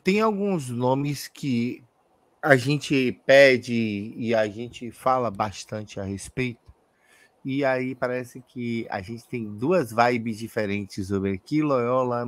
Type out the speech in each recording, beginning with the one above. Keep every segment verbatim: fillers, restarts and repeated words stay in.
tem alguns nomes que a gente pede e a gente fala bastante a respeito, e aí parece que a gente tem duas vibes diferentes sobre aqui. Loyola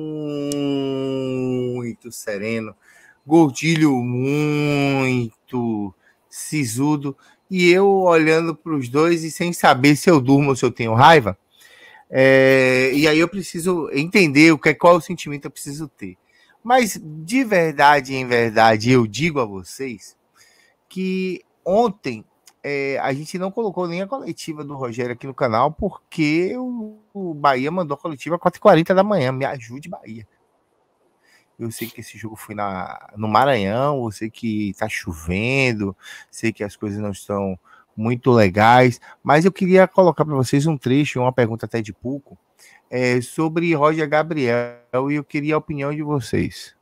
muito sereno, Gordilho muito sisudo, e eu olhando para os dois e sem saber se eu durmo ou se eu tenho raiva. É, e aí eu preciso entender o que é, qual é o sentimento que eu preciso ter. Mas de verdade em verdade eu digo a vocês que ontem é, a gente não colocou nem a coletiva do Rogério aqui no canal, porque o, o Bahia mandou a coletiva às quatro e quarenta da manhã. Me ajude, Bahia. Eu sei que esse jogo foi na, no Maranhão, eu sei que tá chovendo, sei que as coisas não estão muito legais, mas eu queria colocar para vocês um trecho, uma pergunta até de pouco, é, sobre Roger Gabriel, e eu queria a opinião de vocês.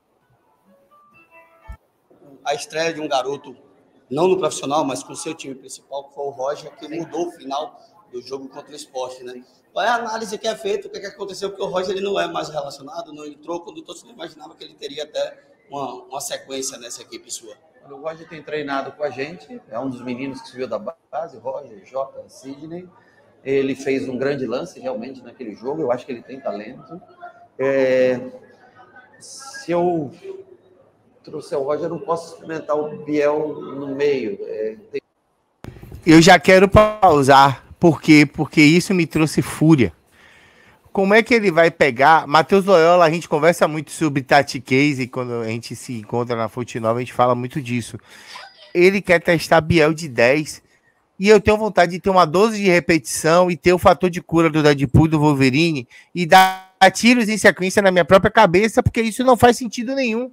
A estreia de um garoto, não no profissional, mas com o seu time principal, que foi o Roger, que mudou o final do jogo contra o Sport, né? Qual é a análise que é feita, o que, é que aconteceu, porque o Roger ele não é mais relacionado, não entrou quando o torcedor imaginava que ele teria até uma, uma sequência nessa equipe sua. O Roger tem treinado com a gente, é um dos meninos que subiu da base, Roger, Jota, Sidney. Ele fez um grande lance realmente naquele jogo, eu acho que ele tem talento. É... Se eu trouxer o Roger, eu não posso experimentar o Biel no meio. É... Tem... Eu já quero pausar. Por quê? Porque isso me trouxe fúria. Como é que ele vai pegar... Matheus Loyola, a gente conversa muito sobre Tati Case, quando a gente se encontra na Fonte Nova, a gente fala muito disso. Ele quer testar Biel de dez, e eu tenho vontade de ter uma dose de repetição e ter o fator de cura do Deadpool, do Wolverine, e dar tiros em sequência na minha própria cabeça, porque isso não faz sentido nenhum.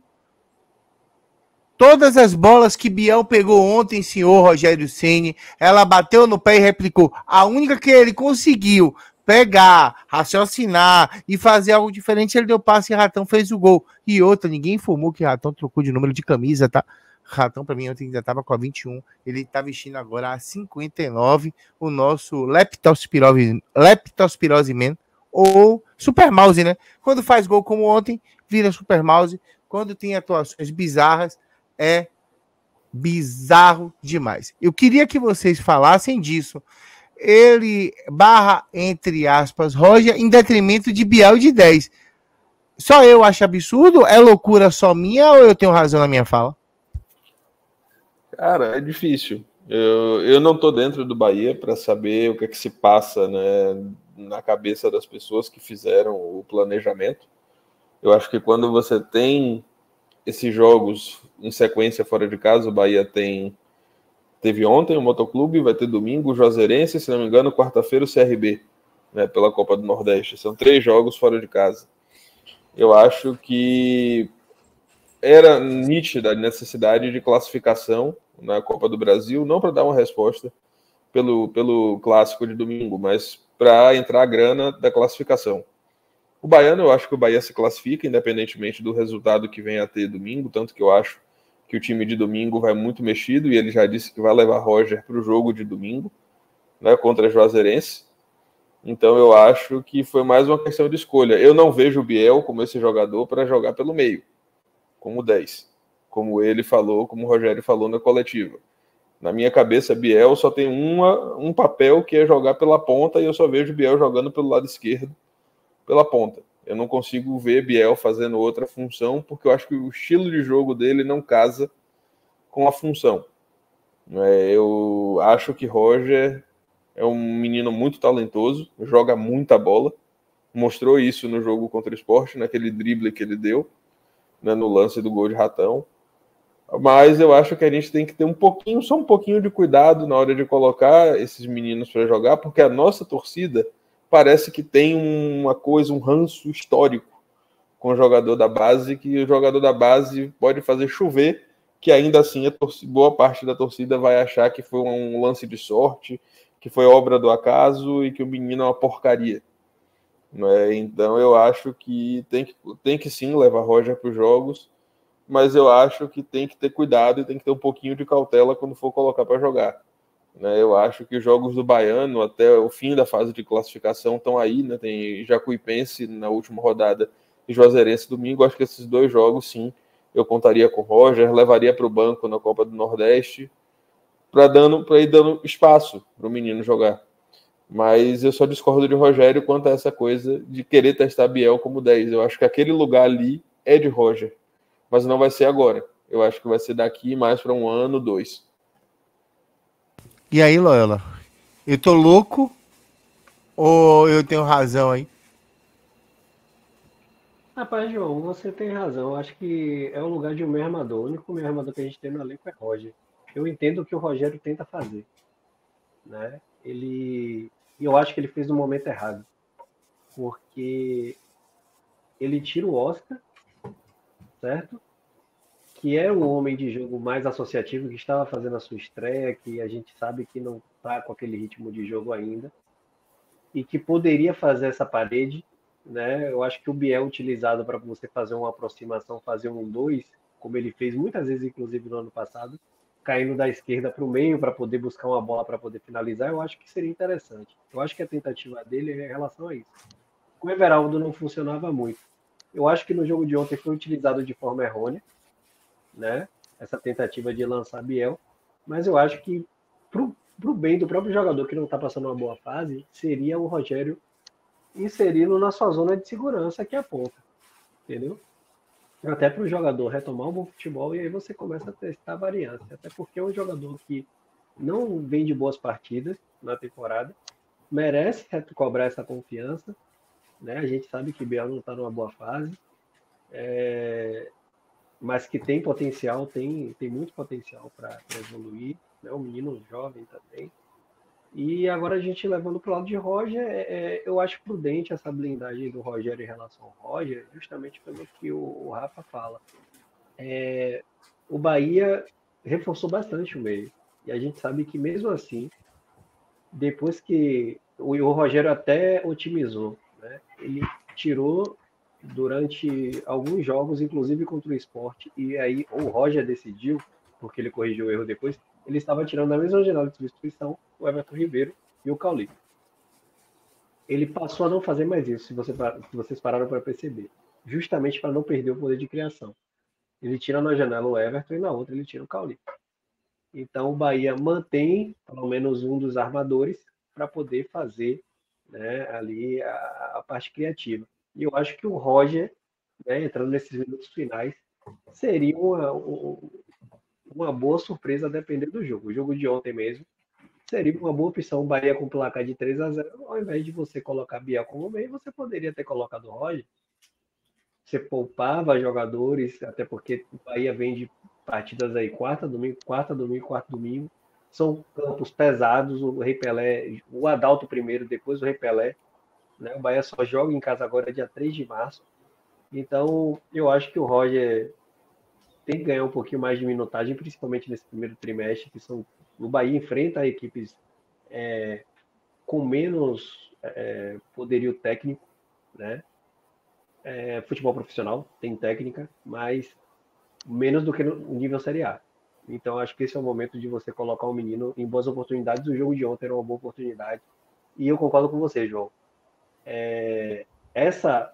Todas as bolas que Biel pegou ontem, senhor Rogério Ceni, ela bateu no pé e replicou. A única que ele conseguiu pegar, raciocinar e fazer algo diferente, ele deu passe e Ratão fez o gol. E outra, ninguém informou que Ratão trocou de número de camisa, tá? Ratão, para mim, ontem ainda estava com a vinte e um. Ele está vestindo agora a cinquenta e nove, o nosso Leptospirose, Leptospirose Man, ou Super Mouse, né? Quando faz gol como ontem, vira Super Mouse. Quando tem atuações bizarras, é bizarro demais. Eu queria que vocês falassem disso. Ele barra, entre aspas, Roger, em detrimento de Biel de dez. Só eu acho absurdo? É loucura só minha ou eu tenho razão na minha fala? Cara, é difícil. Eu, eu não tô dentro do Bahia para saber o que é que se passa, né, na cabeça das pessoas que fizeram o planejamento. Eu acho que quando você tem esses jogos em sequência fora de casa, o Bahia tem teve ontem o Motoclube, vai ter domingo o Juazeirense, se não me engano, quarta-feira o C R B, né, pela Copa do Nordeste. São três jogos fora de casa. Eu acho que era nítida a necessidade de classificação na Copa do Brasil, não para dar uma resposta pelo, pelo clássico de domingo, mas para entrar a grana da classificação. O Baiano, eu acho que o Bahia se classifica, independentemente do resultado que venha a ter domingo, tanto que eu acho que o time de domingo vai muito mexido, e ele já disse que vai levar Roger para o jogo de domingo, né, contra a Juazeirense. Então eu acho que foi mais uma questão de escolha. Eu não vejo o Biel como esse jogador para jogar pelo meio, como dez, como ele falou, como o Rogério falou na coletiva. Na minha cabeça, Biel só tem uma, um papel, que é jogar pela ponta, e eu só vejo Biel jogando pelo lado esquerdo, pela ponta. Eu não consigo ver Biel fazendo outra função, porque eu acho que o estilo de jogo dele não casa com a função. Eu acho que Roger é um menino muito talentoso, joga muita bola, mostrou isso no jogo contra o Sport, naquele drible que ele deu, né, no lance do gol de Ratão. Mas eu acho que a gente tem que ter um pouquinho, só um pouquinho de cuidado na hora de colocar esses meninos para jogar, porque a nossa torcida parece que tem uma coisa, um ranço histórico com o jogador da base, que o jogador da base pode fazer chover, que ainda assim a torcida, boa parte da torcida vai achar que foi um lance de sorte, que foi obra do acaso e que o menino é uma porcaria. Não é? Então eu acho que tem que, tem que sim levar Roger para os jogos, mas eu acho que tem que ter cuidado e tem que ter um pouquinho de cautela quando for colocar para jogar. Eu acho que os jogos do Baiano, até o fim da fase de classificação, estão aí, né? Tem Jacuipense na última rodada e Juazeirense domingo. Acho que esses dois jogos, sim, eu contaria com o Roger, levaria para o banco na Copa do Nordeste, para dando, para ir dando espaço para o menino jogar. Mas eu só discordo de Rogério quanto a essa coisa de querer testar Biel como dez. Eu acho que aquele lugar ali é de Roger, mas não vai ser agora. Eu acho que vai ser daqui mais para um ano, dois. E aí, Loyola? Eu tô louco ou eu tenho razão aí? Rapaz, João, você tem razão. Acho que é o lugar de um meio armador. O único meio armador que a gente tem no elenco é Roger. Eu entendo o que o Rogério tenta fazer, né? Ele, e eu acho que ele fez no momento errado, porque ele tira o Oscar, certo? Que é um homem de jogo mais associativo, que estava fazendo a sua estreia, que a gente sabe que não está com aquele ritmo de jogo ainda, e que poderia fazer essa parede, né? Eu acho que o Biel utilizado para você fazer uma aproximação, fazer um dois, como ele fez muitas vezes, inclusive no ano passado, caindo da esquerda para o meio para poder buscar uma bola para poder finalizar, eu acho que seria interessante. Eu acho que a tentativa dele é em relação a isso. O Everaldo não funcionava muito. Eu acho que no jogo de ontem foi utilizado de forma errônea, né? Essa tentativa de lançar Biel, mas eu acho que pro, pro bem do próprio jogador que não está passando uma boa fase, seria o Rogério inseri-lo na sua zona de segurança que é a ponta, entendeu? Até para o jogador retomar um bom futebol e aí você começa a testar a variância, até porque é um jogador que não vem de boas partidas na temporada, merece cobrar essa confiança, né? A gente sabe que Biel não está numa boa fase, é... mas que tem potencial, tem, tem muito potencial para evoluir, né? Um menino jovem também. E agora a gente levando para o lado de Roger, é, eu acho prudente essa blindagem do Rogério em relação ao Roger, justamente pelo que o, o Rafa fala. É, o Bahia reforçou bastante o meio. E a gente sabe que mesmo assim, depois que o, o Rogério até otimizou, né? Ele tirou durante alguns jogos, inclusive contra o Sport, e aí o Roger decidiu, porque ele corrigiu o erro depois, ele estava tirando na mesma janela de substituição o Everton Ribeiro e o Cauli. Ele passou a não fazer mais isso, se, você, se vocês pararam para perceber, justamente para não perder o poder de criação. Ele tira na janela o Everton e na outra ele tira o Cauli. Então o Bahia mantém pelo menos um dos armadores para poder fazer, né, ali a, a parte criativa. E eu acho que o Roger, né, entrando nesses minutos finais, seria uma, uma boa surpresa a depender do jogo. O jogo de ontem mesmo seria uma boa opção, o Bahia com placar de três a zero, ao invés de você colocar Biel como meio, você poderia ter colocado o Roger. Você poupava jogadores, até porque o Bahia vem de partidas aí quarta, domingo, quarta, domingo, quarto, domingo. São campos pesados, o Rei Pelé, o Adalto primeiro, depois o Rei Pelé. Né? O Bahia só joga em casa agora dia três de março. Então, eu acho que o Roger tem que ganhar um pouquinho mais de minutagem, principalmente nesse primeiro trimestre, que são, o Bahia enfrenta equipes é, com menos é, poderio técnico, né? É, futebol profissional, tem técnica, mas menos do que no nível Série A. Então, acho que esse é o momento de você colocar o menino em boas oportunidades. O jogo de ontem era uma boa oportunidade. E eu concordo com você, João. É, essa,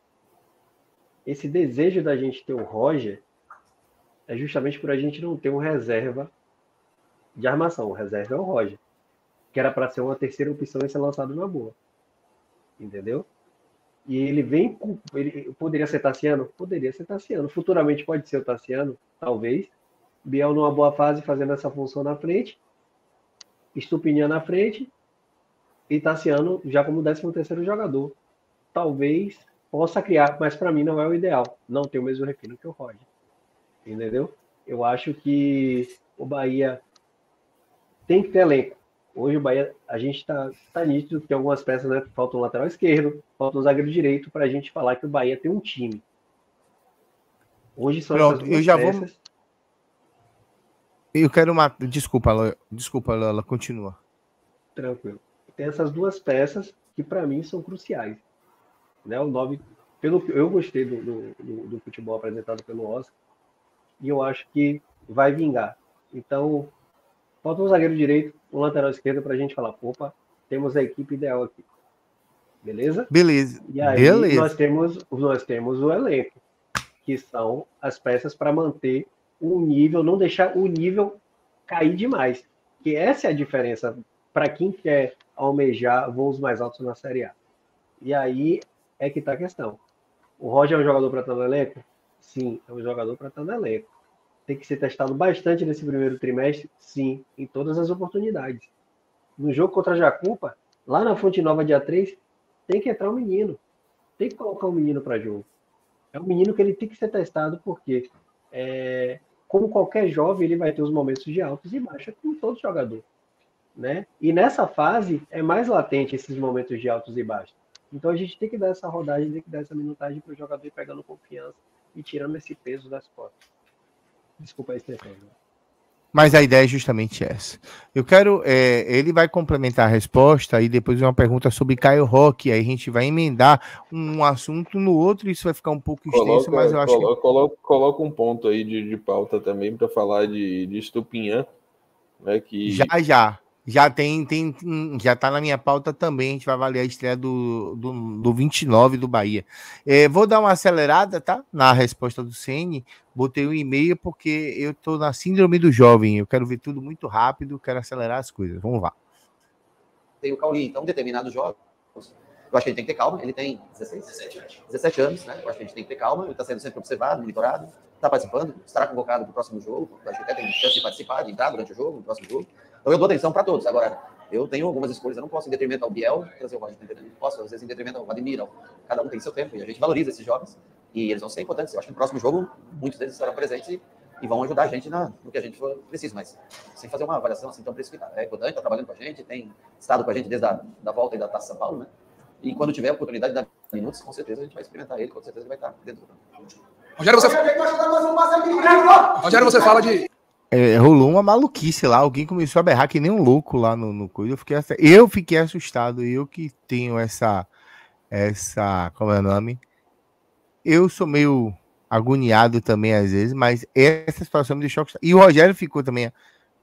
esse desejo da gente ter o Roger é justamente por a gente não ter um reserva de armação. O reserva é o Roger, que era para ser uma terceira opção e ser lançado na boa. Entendeu? E ele vem com... Ele poderia ser Tassiano? Poderia ser Tassiano. Futuramente pode ser o Tassiano, talvez. Biel numa boa fase fazendo essa função na frente. Estupinha na frente. E Tassiano já como décimo terceiro jogador. Talvez possa criar, mas para mim não é o ideal. Não tem o mesmo refino que o Roger. Entendeu? Eu acho que o Bahia tem que ter elenco. Hoje o Bahia, a gente está tá nítido que tem algumas peças, né? Falta um lateral esquerdo, falta um zagueiro direito para a gente falar que o Bahia tem um time. Hoje são Pronto, essas duas eu já peças. Vou... Eu quero uma... Desculpa, Lola. Desculpa, Lola, continua. Tranquilo. Tem essas duas peças que para mim são cruciais. Né? O nove, pelo que eu gostei do, do, do, do futebol apresentado pelo Oscar, e eu acho que vai vingar. Então, falta um zagueiro direito, um lateral esquerdo para a gente falar, opa, temos a equipe ideal aqui. Beleza? Beleza. E aí Beleza. Nós, temos, nós temos o elenco. que são as peças para manter o nível, não deixar o nível cair demais. Que essa é a diferença para quem quer almejar voos mais altos na Série A. E aí é que está a questão. O Roger é um jogador para estar no elenco? Sim, é um jogador para estar no elenco. Tem que ser testado bastante nesse primeiro trimestre? Sim, em todas as oportunidades. No jogo contra a Jacupa, lá na Fonte Nova, dia três, tem que entrar um menino. Tem que colocar um menino para jogo. É um menino que ele tem que ser testado porque, é, como qualquer jovem, ele vai ter os momentos de altos e baixos, como todo jogador. Né? E nessa fase, é mais latente esses momentos de altos e baixos. Então a gente tem que dar essa rodagem, tem que dar essa minutagem para o jogador ir pegando confiança e tirando esse peso das costas. Desculpa a expressão. Né? Mas a ideia é justamente essa. Eu quero... É, ele vai complementar a resposta e depois uma pergunta sobre Caio Roque. Aí a gente vai emendar um assunto no outro e isso vai ficar um pouco extenso, Coloca, mas eu acho coloca, que... Coloca, coloca um ponto aí de, de pauta também para falar de, de Estupinhã. Né, que... Já, já. Já tem, tem, já tá na minha pauta também. A gente vai avaliar a estreia do, do, do vinte e nove do Bahia. É, vou dar uma acelerada, tá? Na resposta do Ceni. Botei um e-mail porque eu tô na síndrome do jovem. Eu quero ver tudo muito rápido, quero acelerar as coisas. Vamos lá. Tem o Cauli, então, determinados jogos. Eu acho que ele tem que ter calma. Ele tem dezesseis, dezessete anos, né? Eu acho que a gente tem que ter calma. Ele está sendo sempre observado, monitorado. Está participando, estará convocado para o próximo jogo. Eu acho que até tem chance de participar, de entrar durante o jogo, no próximo jogo. Então eu dou atenção para todos. Agora, eu tenho algumas escolhas. Eu não posso, em detrimento ao Biel, trazer o Roger. Não posso, às vezes, em detrimento ao Vladimir. Cada um tem seu tempo. E a gente valoriza esses jogos. E eles vão ser importantes. Eu acho que no próximo jogo, muitos deles estarão presentes e, e vão ajudar a gente na, no que a gente for preciso. Mas sem fazer uma avaliação assim tão precipitada. É importante, está trabalhando com a gente, tem estado com a gente desde a da volta e da Taça São Paulo, né? E quando tiver a oportunidade de dar minutos, com certeza a gente vai experimentar ele, com certeza ele vai estar dentro do campo. Rogério, você, Rogério, você fala de... É, rolou uma maluquice lá, alguém começou a berrar que nem um louco lá no, no coisa. Eu fiquei, eu fiquei assustado, eu que tenho essa, essa, como é o nome? Eu sou meio agoniado também às vezes, mas essa situação me deixou assustado. E o Rogério ficou também.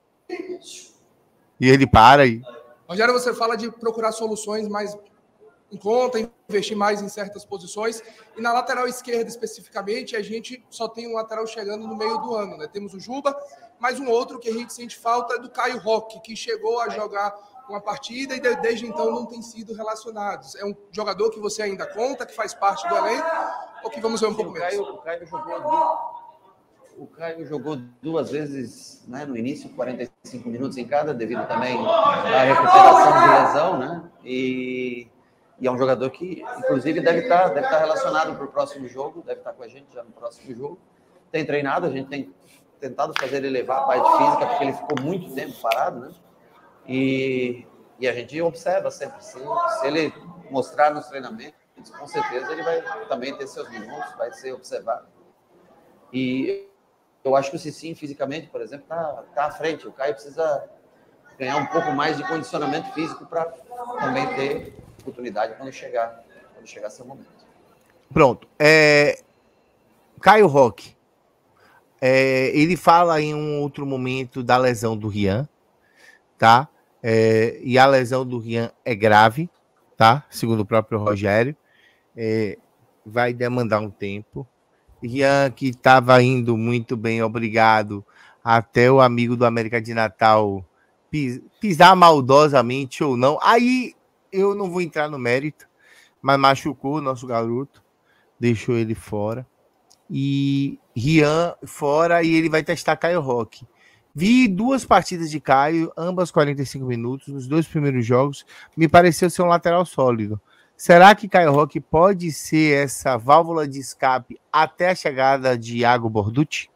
E ele para e... Rogério, você fala de procurar soluções mais em conta, investir mais em certas posições. E na lateral esquerda, especificamente, a gente só tem um lateral chegando no meio do ano, né? Temos o Juba, mas um outro que a gente sente falta é do Caio Roque, que chegou a jogar uma partida e desde então não tem sido relacionado. É um jogador que você ainda conta, que faz parte do elenco, ou que vamos ver um pouco menos? O Caio jogou, o Caio jogou duas vezes, né, no início, quarenta e cinco minutos em cada, devido também à recuperação de lesão, né? E... E é um jogador que, inclusive, deve estar, deve estar relacionado para o próximo jogo, deve estar com a gente já no próximo jogo. Tem treinado, a gente tem tentado fazer ele levar a parte física, porque ele ficou muito tempo parado, né? E, e a gente observa sempre. Se, se ele mostrar nos treinamentos, com certeza ele vai também ter seus minutos, vai ser observado. E eu acho que o Cicinho, fisicamente, por exemplo, está tá à frente. O Caio precisa ganhar um pouco mais de condicionamento físico para também ter oportunidade quando chegar, quando chegar seu momento. Pronto. É... Caio Roque. É... Ele fala em um outro momento da lesão do Rian, tá? É... E a lesão do Rian é grave, tá? Segundo o próprio Rogério. É... Vai demandar um tempo. Rian, que estava indo muito bem, obrigado, até o amigo do América de Natal pis... pisar maldosamente ou não. Aí eu não vou entrar no mérito, mas machucou o nosso garoto, deixou ele fora. E Rian fora e ele vai testar Caio Roque. Vi duas partidas de Caio, ambas quarenta e cinco minutos, nos dois primeiros jogos, me pareceu ser um lateral sólido. Será que Caio Roque pode ser essa válvula de escape até a chegada de Iago Borducci?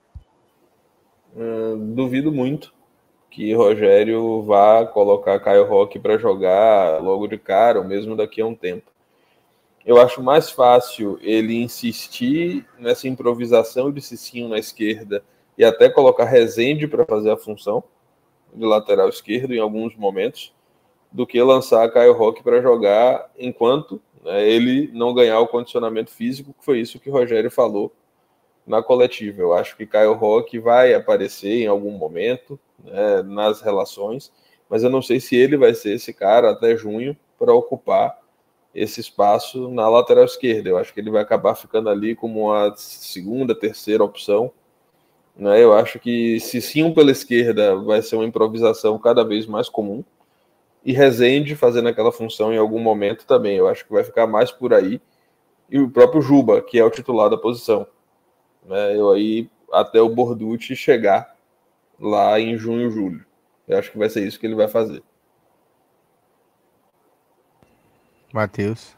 Hum, duvido muito que Rogério vá colocar Caio Roque para jogar logo de cara, ou mesmo daqui a um tempo. Eu acho mais fácil ele insistir nessa improvisação de Cicinho na esquerda e até colocar Rezende para fazer a função de lateral esquerdo em alguns momentos, do que lançar Caio Roque para jogar enquanto, né, ele não ganhar o condicionamento físico, que foi isso que o Rogério falou na coletiva. Eu acho que Caio Roque vai aparecer em algum momento, né, nas relações, mas eu não sei se ele vai ser esse cara até junho para ocupar esse espaço na lateral esquerda. Eu acho que ele vai acabar ficando ali como uma segunda, terceira opção. Né? Eu acho que se sim pela esquerda vai ser uma improvisação cada vez mais comum. E Rezende fazendo aquela função em algum momento também. Eu acho que vai ficar mais por aí. E o próprio Juba, que é o titular da posição. Né? Eu aí até o Borducci chegar lá em junho, julho. Eu acho que vai ser isso que ele vai fazer. Matheus.